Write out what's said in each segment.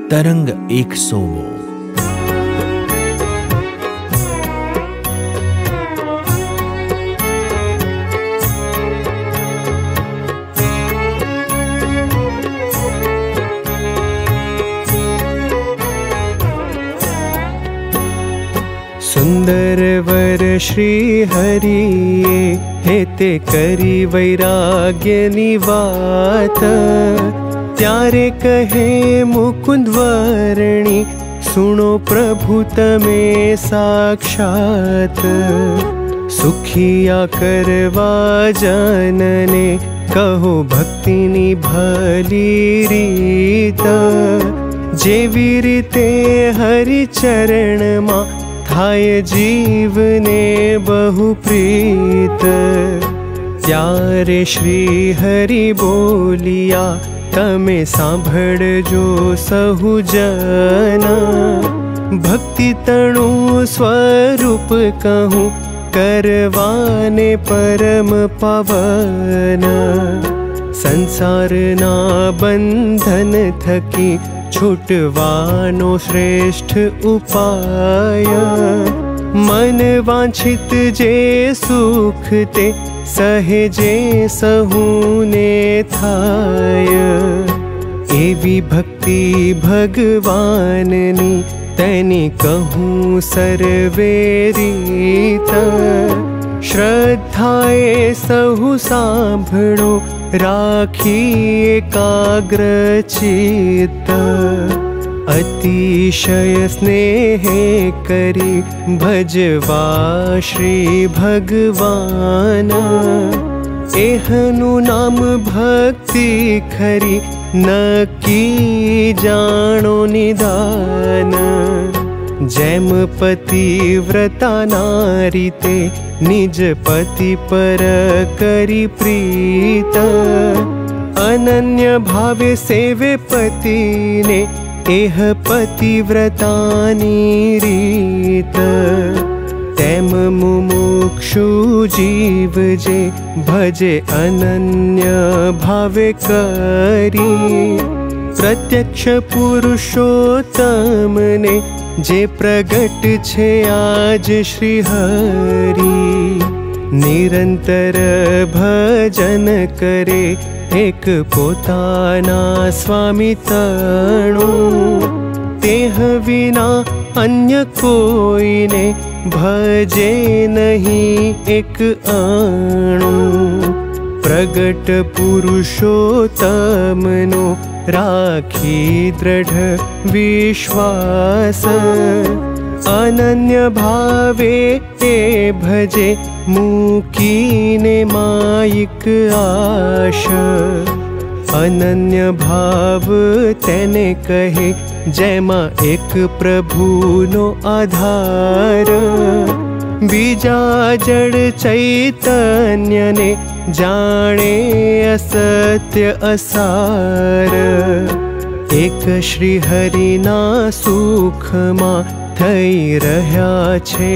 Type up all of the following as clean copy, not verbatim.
तरंग 100। सुंदर वर श्री हरिये हेते करी वैराग्य निवात। त्यारे कहे मुकुंद वर्णी सुनो प्रभु तमे साक्षात। सुखिया करवा जनने कहो भक्तिनी भली रीत। जेवी रीते हरि चरण मा थाय जीवने बहु प्रीत। त्यारे श्री हरि बोलिया तमे सांभळजो सहु जन। भक्ति तणु स्वरूप कहूँ करवाने परम पावन। संसारना बंधन थकी छूटवानो श्रेष्ठ उपाय। मन वांछित जे सुख ते सहेजे सहूने थाय। एवी भक्ति भगवाननी तेनी कहूँ सर्वे रीत। श्रद्धाए सहु सांभळो राखी एकाग्र चित्त। अतिशय स्नेहे करी भजवा श्री भगवान। एहनु नाम भक्ति खरी नकी जानो निदान। जैम पतिव्रता नारी ते निज पति पर करी प्रीत। अनन्य भावे सेवे पति ने एह पतिव्रतानी रीत। तेम मुमुक्षु जीव जे भजे अनन्य भावे करी। प्रत्यक्ष पुरुषोत्तम ने जे प्रगट छे आज श्री हरि। निरंतर भजन करे एक पोताना स्वामी तणु। तेह विना अन्य कोईने भजे नहीं एक अणु। प्रगट पुरुषोत्तमनो राखी दृढ़ विश्वास। अनन्य भावे ते भजे मुकीने मायिक आश। अनन्य भाव तेने कहे जैमा एक प्रभुनो आधार। बीजा जड़ चैतन्य ने जाने असत्य असार। एक श्री हरिना सुखमा थई रह्या छे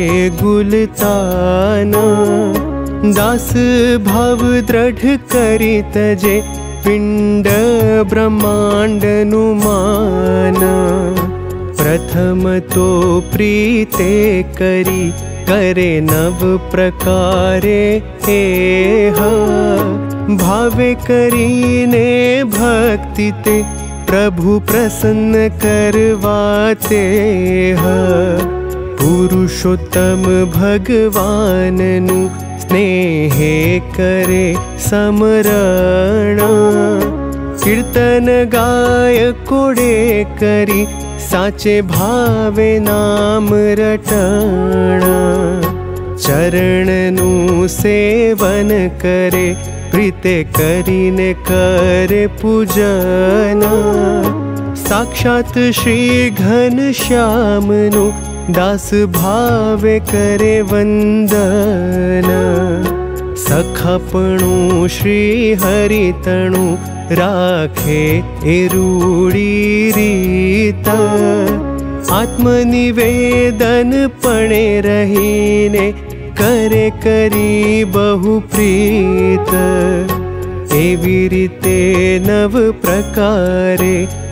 गुलतान। दास भाव दृढ़ करी तजे पिंड ब्रह्मांड नुमान। प्रथम तो प्रीते करी करे नव प्रकारे एह। भावे करीने भक्ति ते प्रभु प्रसन्न करवाते। पुरुषोत्तम भगवाननु स्नेहे करे समरण। कीर्तन गाय कोडे करी साचे भावे नाम रटण। चरणनु सेवन करे प्रीते करीने करे पूजन। साक्षात श्री घनश्यामनु दास भावे करे वंदन। सखापणु श्री हरितणु राखे एरूड़ी रीत। आत्मनिवेदन पणे रहीने करे करी बहु प्रीत। एवी रीते नव प्रकारे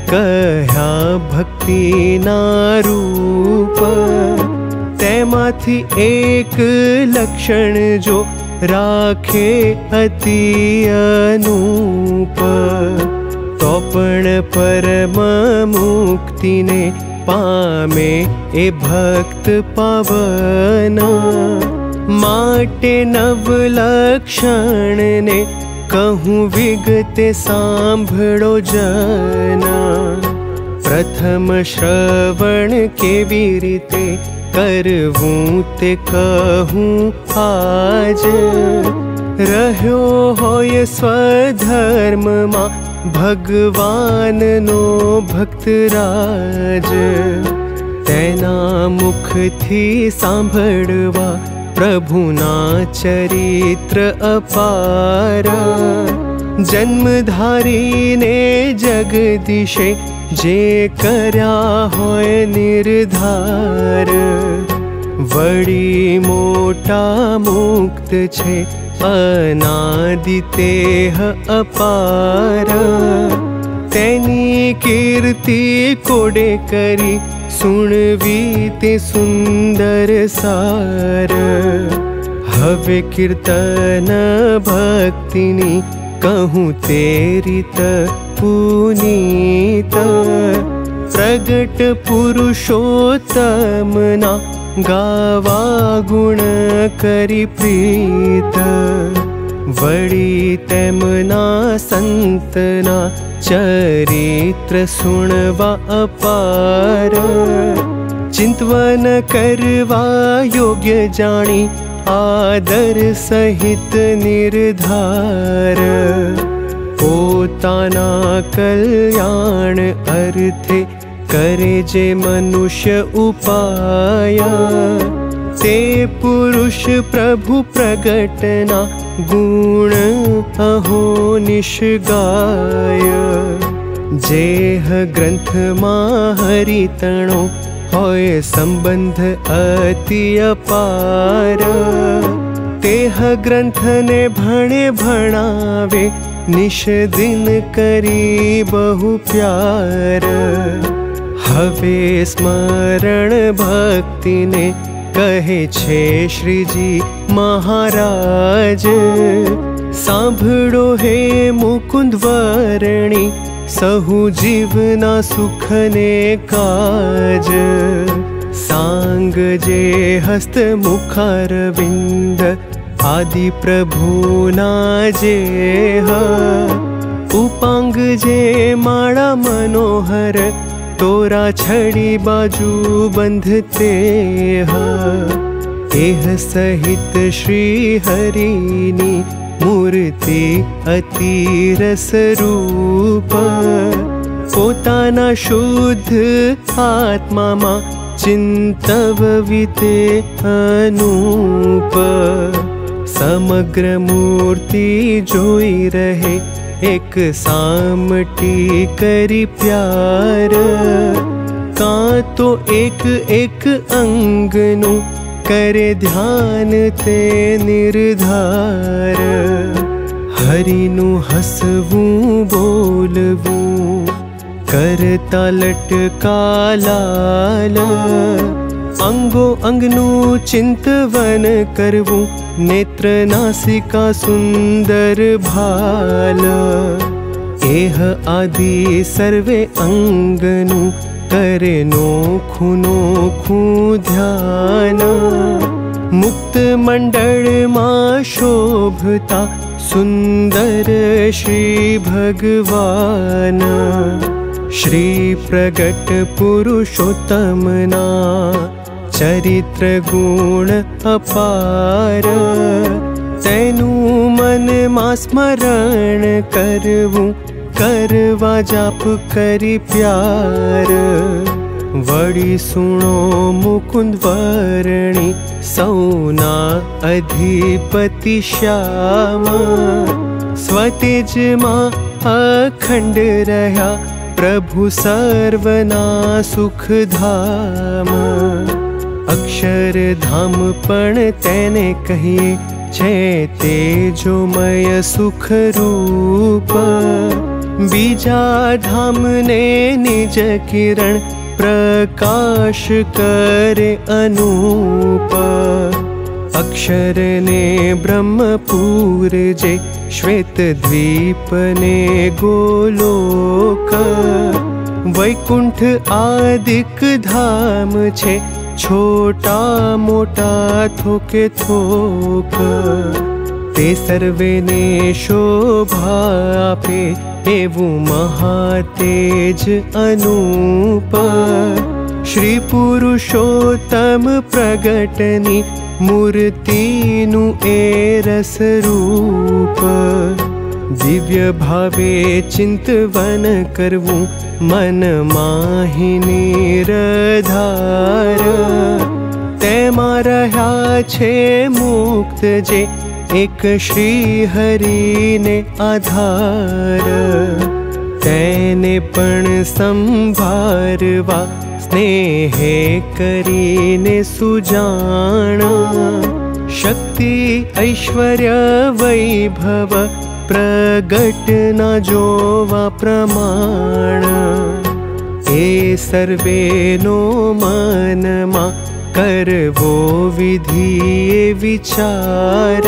कह्या भक्तिना रूप। तेमाथी एक लक्षण जो राखे अति अनूप। तो पण परम मुक्ति ने पामे ए भक्त पावन। माटे नव लक्षण ने कहूँ विगते सांभळो जन। प्रथम श्रवण केवी रीते करवूं ते कहूँ आज। रह्यो होय स्वधर्म मां भगवान नो भक्तराज। तेना मुख थी सांभळवा प्रभुना चरित्र अपार। जन्मधारी ने जगदीशे जे कर्या होय निर्धार। वडी मोटा मुक्त छे अनादि तेह अपार। तेनी कीर्ति कोडे करी सुणवी ते सुंदर सार। हवे कीर्तन भक्तिनी कहूँ ते रीत पुनीत। प्रगट पुरुषोत्तमना गावा गुण करी प्रीत। वडी तेमना संतना चरित्र सुणवा अपार। चिंतवन करवा योग्य जाणी आदर सहित निर्धार। पोताना कल्याण अर्थे करे जे मनुष्य उपाय। ते पुरुष प्रभु प्रगटना गुण अहो निष्गाय। जेह ग्रंथ मां हरितणो होय संबंध अति अपार। तेह ग्रंथ ने भणे भणावे निश दिन करी बहु प्यार। हवे स्मरण भक्ति ने कहे छे श्रीजी महाराज। सांभळो हे मुकुंद वरणी सहु जीवना सुख ने काज। सांग जे हस्त मुखारविंद आदि प्रभुना जेह। उपांग जे माळा मनोहर तोरा छड़ी बाजू बंधते। एह सहित श्री हरिनी मूर्ति अति रस रूप। पोताना शुद्ध आत्मा मां चिंतवविते अनूप। समग्र मूर्ति जोई रहे एक सामटी करी प्यार। कां तो एक एक अंगनु करे ध्यान ते निर्धार। हरिनु हसवूं बोलवूं करता लटका लाल। अंगो अंगनु चिंतवन करवूं नेत्र नासिका सुंदर भाल। एह आदि सर्वे अंगनु करे नोखू नोखू ध्यान। मुक्त मंडल मां शोभता सुंदर श्री भगवान। श्री प्रगट पुरुषोत्तमना चरित्र गुण अपार। तेनु मन मां स्मरण करवूं करवा जाप करी प्यार। वड़ी सुनो मुकुंद वरणी सौना अधिपति श्याम। स्वतेज मां अखंड रह्या प्रभु सर्वना सुख धाम। अक्षर धाम पण तेने कहिए छे तेजोमय सुख रूप। बीजा धाम ने निज किरण प्रकाश करे अनूप। अक्षर ने ब्रह्मपुर जे श्वेत द्वीप ने गोलोक। वैकुंठ आदिक धाम छे छोटा मोटा थोके थोक। ते सर्वे ने शोभा आपे एवं महातेज अनूप। श्री पुरुषोत्तम प्रगटनी मूर्तिनु ए रस रूप। दिव्य भावे चिंतवन करवू मन माहि निरधार। तेमा रह्या छे मुक्त जे एक श्री हरि ने आधार। तेने पण संभारवा स्नेहे करीने सुजाण। शक्ति ऐश्वर्य वैभव प्रगट न जोवा प्रमाण। ए सर्वे नो मनमा करवो विधि विचार।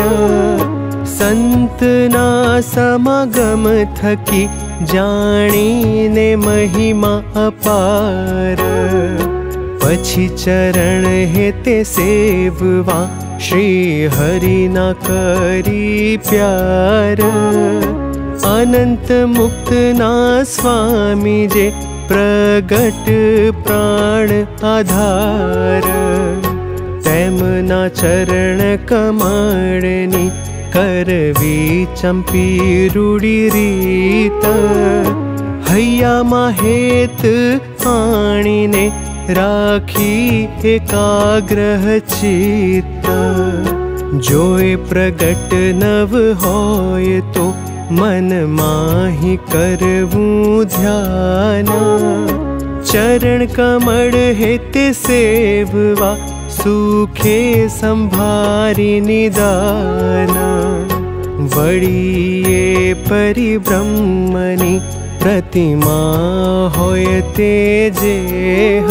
संतना समागम थकी जाणीने महिमा अपार। पछी चरण हेते सेववा श्री हरिना करी प्यार। अनंत मुक्त ना स्वामी जे प्रगट प्राण आधार। तेमना चरण कमळनी करवी चंपी रूढ़ी रीत। हैया माहेत आणीने राखी एकाग्रह चित्त। जोए प्रगट नव होय तो मन माहि करवू ध्यान। चरण कमल हेते सेववा सुखे संभारी निदान। वड़िए परिब्रह्मनी प्रतिमा होयते जेह।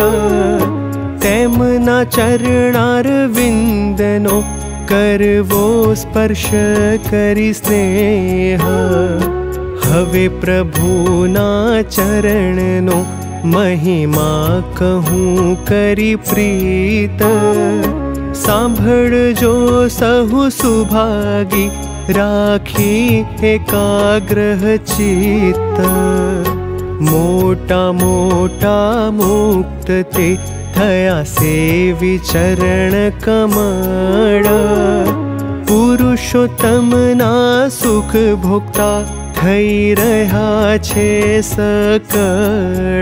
तेमना चरणार विंदनो करवो स्पर्श करी स्नेह। हवे प्रभुना चरणनो महिमा कहूँ करी प्रीत। सांभळजो सहु सुभागी राखी एकाग्रह चित्त। मोटा मोटा मुक्त ते थया सेवी चरण कमळ। पुरुषोत्तम ना सुख भोगता थई रह्या छे सकळ।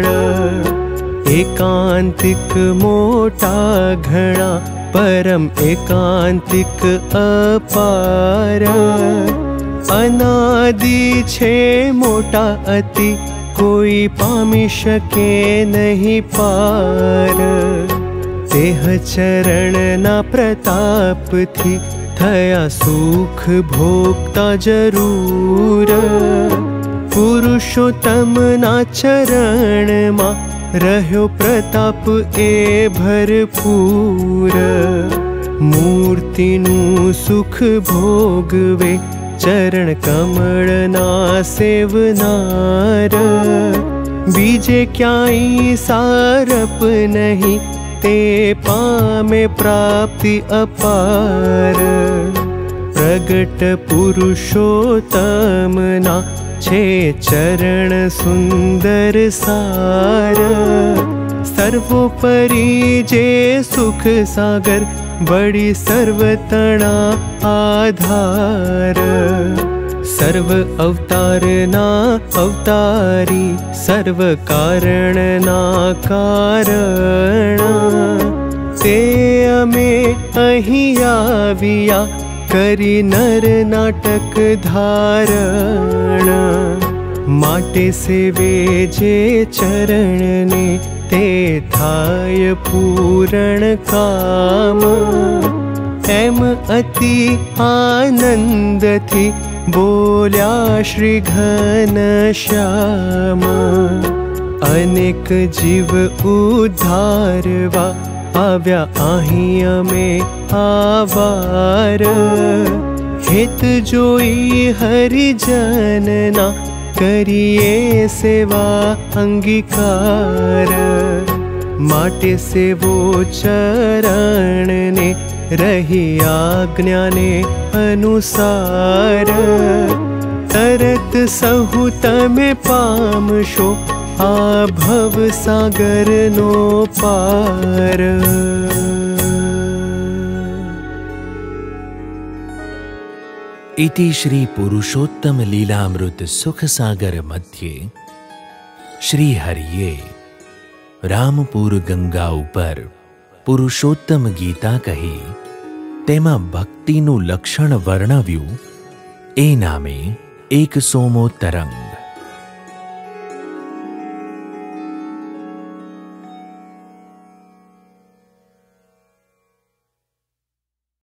एकांतिक मोटा घणा परम एकांतिक अपार। अनादि छे मोटा अति कोई पामी शके नहीं पार। तेह चरण ना प्रताप थी थया सुख भोगता जरूर। पुरुषोत्तम ना चरण मा रह्यो प्रताप ए भरपूर। मूर्तिनु सुख भोगवे चरण कमल ना सेवनार। बीजे क्याई सारप नहीं ते पामे प्राप्ति अपार। प्रगट पुरुषोत्तम ना छे चरण सुंदर सार। सर्वोपरि जे सुख सागर बड़ी सर्वतणा आधार। सर्व अवतार ना अवतारी सर्व कारण ना कारण। ते अमे अहीं आविया करी नर नाटक धारण। माटे सेवे जे चरण ने ते थाय पूरण काम। एम अति आनंद थी बोल्या श्री घनश्याम। अनेक जीव उद्धारवा आव्या અહીં અમે आवार। हित जोई हरिजनना करिए सेवा अंगीकार। माटे सेवो चरण ने रही आज्ञा ने अनुसार। तरत सहु तमे पामशो आ भव सागर नो पार। इति श्री पुरुषोत्तम लीलामृत सुख सागर मध्ये श्री हरिये रामपुर गंगा उपर पुरुषोत्तम गीता कही तेमा भक्तिनु लक्षण वर्णव्यु ए नामे 100मो तरंग।